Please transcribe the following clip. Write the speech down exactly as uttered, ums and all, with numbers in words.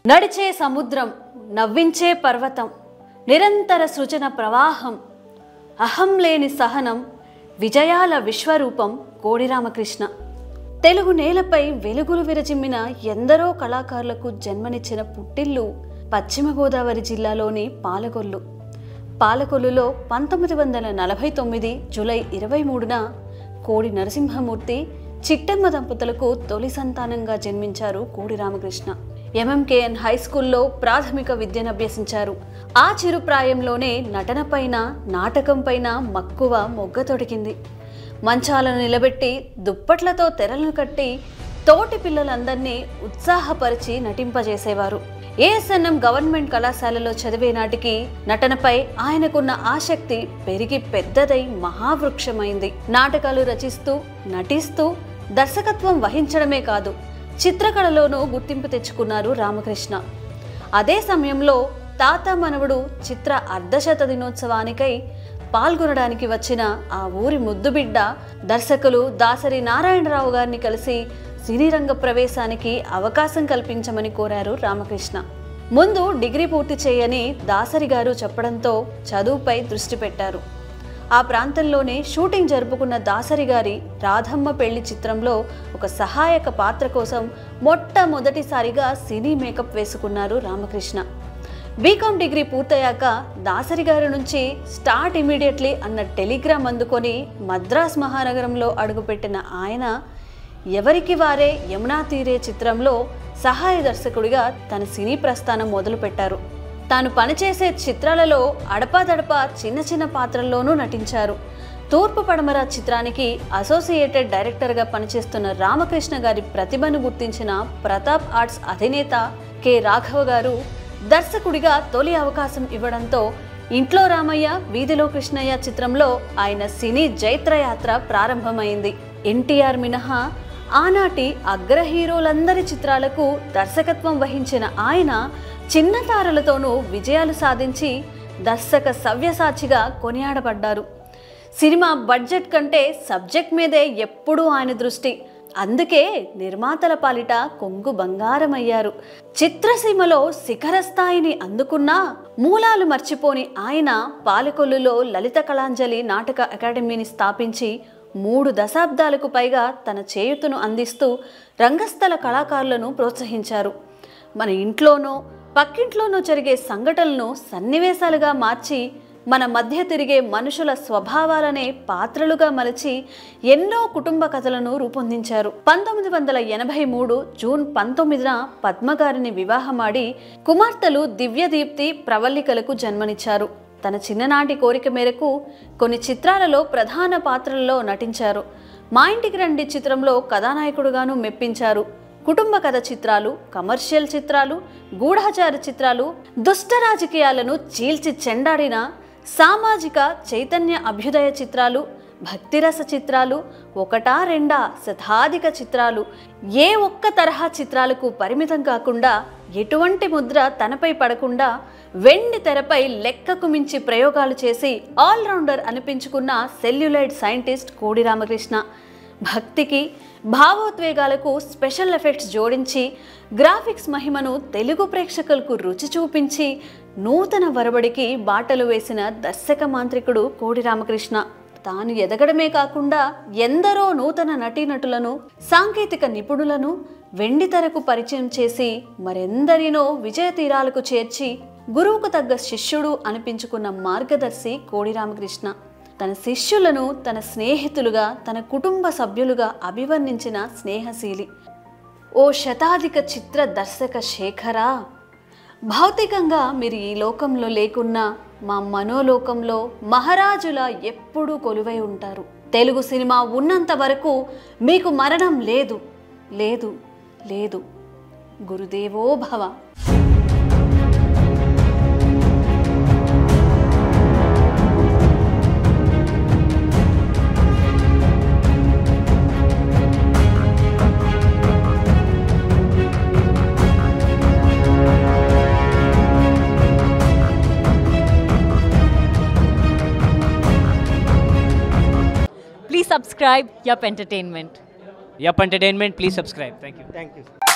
నడిచే సముద్రం, నవ్వించే పర్వతం, నిరంతర సృజన ప్రవాహం, అహం లేని సహనం, విజయాల విశ్వరూపం కోడి రామకృష్ణ. తెలుగు నేలపై వెలుగులు విరజిమ్మిన ఎందరో కళాకారులకు జన్మనిచ్చిన పుట్టిల్లు పశ్చిమ గోదావరి జిల్లాలోని పాలకొల్లు. పాలకొల్లులో పంతొమ్మిది వందల నలభై తొమ్మిది జూలై ఇరవై మూడున కోడి నరసింహమూర్తి, చిట్టమ్మ దంపతులకు తొలి సంతానంగా జన్మించారు కోడి రామకృష్ణ. ఎంఎంకేఎన్ హై స్కూల్లో ప్రాథమిక విద్యను అభ్యసించారు. ఆ చిరుప్రాయంలోనే నటనపైన, నాటకంపైన మక్కువ మొగ్గ తొడిగింది. మంచాలను నిలబెట్టి, దుప్పట్లతో తెరలను కట్టి తోటి పిల్లలందరినీ ఉత్సాహపరిచి నటింపజేసేవారు. ఏఎస్ఎన్ఎం గవర్నమెంట్ కళాశాలలో చదివే నాటికి నటనపై ఆయనకున్న ఆసక్తి పెరిగి పెద్దదై మహావృక్షమైంది. నాటకాలు రచిస్తూ, నటిస్తూ, దర్శకత్వం వహించడమే కాదు, చిత్రకళలోనూ గుర్తింపు తెచ్చుకున్నారు రామకృష్ణ. అదే సమయంలో తాత మనవడు చిత్ర అర్ధశత దినోత్సవానికై పాల్గొనడానికి వచ్చిన ఆ ఊరి ముద్దుబిడ్డ దర్శకులు దాసరి నారాయణరావు గారిని కలిసి సినీ రంగ ప్రవేశానికి అవకాశం కల్పించమని కోరారు రామకృష్ణ. ముందు డిగ్రీ పూర్తి చేయని దాసరి గారు చెప్పడంతో చదువుపై దృష్టి పెట్టారు. ఆ ప్రాంతంలోనే షూటింగ్ జరుపుకున్న దాసరి గారి రాధమ్మ పెళ్లి చిత్రంలో ఒక సహాయక పాత్ర కోసం మొట్టమొదటిసారిగా సినీ మేకప్ వేసుకున్నారు రామకృష్ణ. బీకామ్ డిగ్రీ పూర్తయ్యాక దాసరి గారి నుంచి స్టార్ట్ ఇమీడియట్లీ అన్న టెలిగ్రామ్ అందుకొని మద్రాస్ మహానగరంలో అడుగుపెట్టిన ఆయన ఎవరికి వారే యమునా తీరే చిత్రంలో సహాయ దర్శకుడిగా తన సినీ ప్రస్థానం మొదలుపెట్టారు. తాను పనిచేసే చిత్రాలలో అడపాదడపా చిన్న చిన్న పాత్రల్లోనూ నటించారు. తూర్పు పడమర చిత్రానికి అసోసియేటెడ్ డైరెక్టర్గా పనిచేస్తున్న రామకృష్ణ గారి ప్రతిభను గుర్తించిన ప్రతాప్ ఆర్ట్స్ అధినేత కె రాఘవ గారు దర్శకుడిగా తొలి అవకాశం ఇవ్వడంతో ఇంట్లో రామయ్య, వీధిలో కృష్ణయ్య చిత్రంలో ఆయన సినీ జైత్రయాత్ర ప్రారంభమైంది. ఎన్టీఆర్ మినహా ఆనాటి అగ్ర హీరోలందరి చిత్రాలకు దర్శకత్వం వహించిన ఆయన చిన్న తారలతోనూ విజయాలు సాధించి దర్శక సవ్యసాచిగా కొనియాడబడ్డారు. సినిమా బడ్జెట్ కంటే సబ్జెక్ట్ మీదే ఎప్పుడూ ఆయన దృష్టి. అందుకే నిర్మాతల పాలిట కొంగు బంగారమయ్యారు. చిత్రసీమలో శిఖర స్థాయిని అందుకున్నా మూలాలు మర్చిపోని ఆయన పాలకొల్లులో లలిత కళాంజలి నాటక అకాడమీని స్థాపించి మూడు దశాబ్దాలకు పైగా తన చేయూతను అందిస్తూ రంగస్థల కళాకారులను ప్రోత్సహించారు. మన ఇంట్లోనో పక్కింట్లోనూ జరిగే సంఘటనలను సన్నివేశాలుగా మార్చి మన మధ్య తిరిగే మనుషుల స్వభావాలనే పాత్రలుగా మలచి ఎన్నో కుటుంబ కథలను రూపొందించారు. పంతొమ్మిది వందల ఎనభై మూడు జూన్ పంతొమ్మిదిన పద్మగారిని వివాహమాడి కుమార్తెలు దివ్యదీప్తి, ప్రవల్లికలకు జన్మనిచ్చారు. తన చిన్ననాటి కోరిక మేరకు కొన్ని చిత్రాలలో ప్రధాన పాత్రలలో నటించారు. మా ఇంటికి రండి చిత్రంలో కథానాయకుడుగాను మెప్పించారు. కుటుంబ కథ చిత్రాలు, కమర్షియల్ చిత్రాలు, గూఢాచార చిత్రాలు, దుష్ట రాజకీయాలను చీల్చి చెండాడిన సామాజిక చైతన్య అభ్యుదయ చిత్రాలు, భక్తిరస చిత్రాలు, ఒకటా రెండా శతాధిక చిత్రాలు, ఏ ఒక్క తరహా చిత్రాలకు పరిమితం కాకుండా, ఎటువంటి ముద్ర తనపై పడకుండా వెండి తెరపై లెక్కకు మించి ప్రయోగాలు చేసి allrounder అనిపించుకున్న celluloid scientist Kodi Ramakrishna. భక్తికి, భావోద్వేగాలకు స్పెషల్ ఎఫెక్ట్స్ జోడించి గ్రాఫిక్స్ మహిమను తెలుగు ప్రేక్షకులకు రుచి చూపించి నూతన వరబడికి బాటలు వేసిన దర్శక మాంత్రికుడు కోడి రామకృష్ణ. తాను ఎదగడమే కాకుండా ఎందరో నూతన నటీనటులను, సాంకేతిక నిపుణులను వెండితెరకు పరిచయం చేసి మరెందరినో విజయ తీరాలకు చేర్చి గురువుకు తగ్గ శిష్యుడు అనిపించుకున్న మార్గదర్శి కోడి రామకృష్ణ. తన శిష్యులను తన స్నేహితులుగా, తన కుటుంబ సభ్యులుగా అభివర్ణించిన స్నేహశీలి. ఓ శతాధిక చిత్ర దర్శక శేఖరా, భౌతికంగా మీరు ఈ లోకంలో లేకున్నా మా మనోలోకంలో మహారాజులా ఎప్పుడూ కొలువై ఉంటారు. తెలుగు సినిమా ఉన్నంత వరకు మీకు మరణం లేదు, లేదు, లేదు. గురుదేవో భవ. Please subscribe Yup Entertainment. Yup Entertainment, please subscribe. Thank you. Thank you.